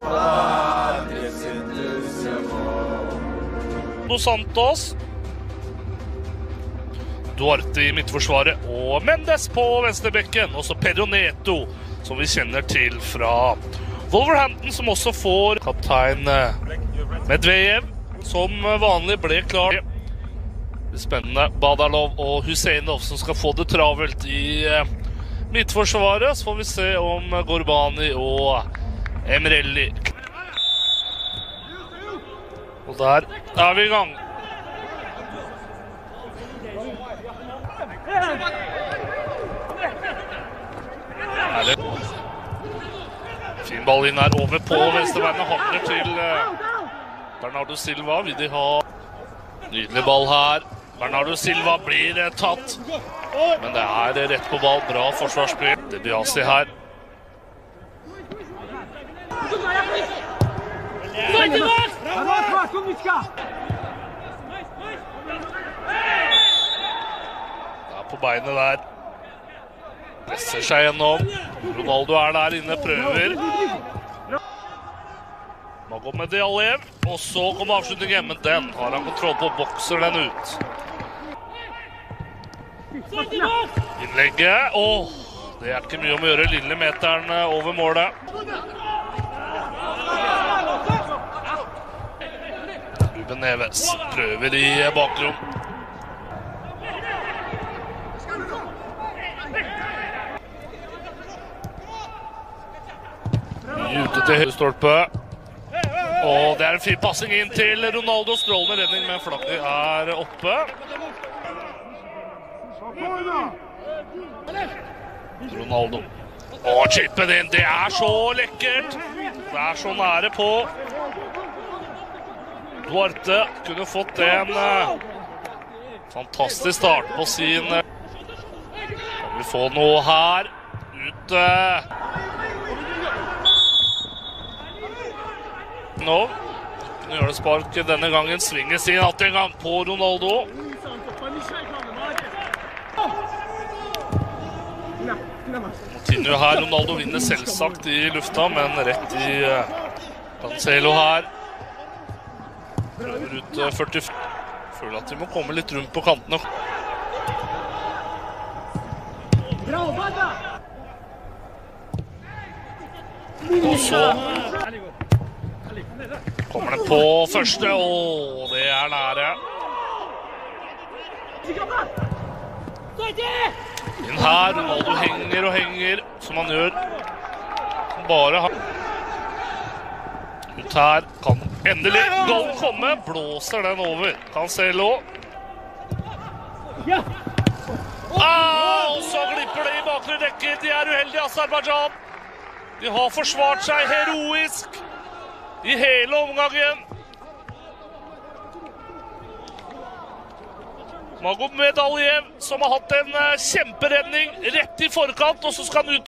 Dos Santos. Duarte i midtforsvaret og Mendes på venstrebekken. Også Pedro Neto, som vi kjenner til fra Wolverhampton, som også får kaptein Medvedev, som vanlig ble klar. Spennende. Badalov og Husseinov som skal få det travelt i midtforsvaret. Så får vi se om Gorbani og Emrelli. Og der er vi i gang. Fin ball inn her over på venstrebeinet. Handler til Bernardo Silva. Vil de ha nydelig ball her. Bernardo Silva blir tatt, men det er rett på ball. Bra forsvarsspill. Det blir Asi her. Det er på beinet der. Presser seg gjennom. Ronaldo er der inne, prøver. Magomed Diallev, og så kommer avslutningen, men den har han kontroll på, bokser den ut. Innlegget, det er ikke mye om å gjøre, lille meteren over målet. Ruben Neves prøver i bakrom. Ute til høyrestolpe. Og det er en fin passing inn til Ronaldo. Strålende redning, men flagget er oppe. Ronaldo. Chippen inn. Det er så lekkert. Det er så nære på. Duarte kunne fått en fantastisk start på sin. Kan vi få noe her? Ute. Nå kunne gjøre det spark denne gangen. Svinger sin alt en gang på Ronaldo. Moutinho her. Ronaldo vinner selvsagt i lufta, men rett i Cancelo her. Prøver ut 45. Føler at de må komme litt rundt på kantene. Og så kommer den på første, det er nære. Inn her, Ronaldo henger og henger, som han gjør. Bare har. Ut her, kan endelig goalen komme, blåser den over. Cancelo. Og så glipper det i bakre rekke, de er uheldige, Aserbajdsjan. De har forsvart seg heroisk i hele omgangen. Magomed Diallev, som har hatt en kjemperedning rett i forkant, og så skal han ut